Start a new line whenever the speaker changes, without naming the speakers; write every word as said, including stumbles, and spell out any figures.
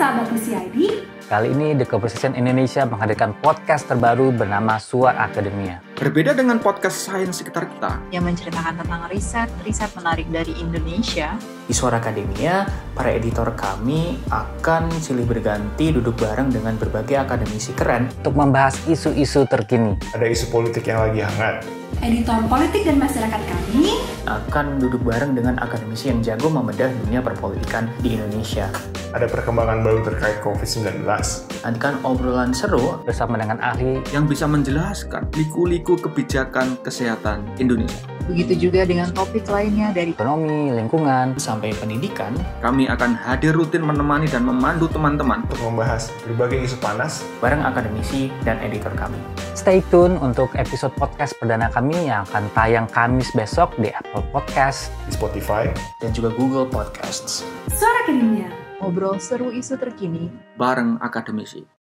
sahabat U C I D.
Kali ini The Conversation Indonesia menghadirkan podcast terbaru bernama Suara Akademia.
Berbeda dengan podcast sains sekitar kita
yang menceritakan tentang riset-riset menarik dari Indonesia.
Di Suara Akademia, para editor kami akan silih berganti duduk bareng dengan berbagai akademisi keren
Untuk membahas isu-isu terkini.
Ada isu politik yang lagi hangat.
Editor politik dan masyarakat kami
akan duduk bareng dengan akademisi yang jago membedah dunia perpolitikan di Indonesia.
Ada perkembangan baru terkait covid sembilan belas.
Nantikan obrolan seru
Bersama dengan ahli
yang bisa menjelaskan liku-liku kebijakan kesehatan Indonesia.
Begitu juga dengan topik lainnya dari
ekonomi, lingkungan.
sampai pendidikan.
Kami akan hadir rutin menemani dan memandu teman-teman
Untuk membahas berbagai isu panas.
Bareng akademisi dan editor kami.
Stay tune untuk episode podcast perdana kami yang akan tayang Kamis besok di Apple Podcast.
Di Spotify.
Dan juga Google Podcasts.
Suara Akademia.
ngobrol seru isu terkini.
bareng akademisi.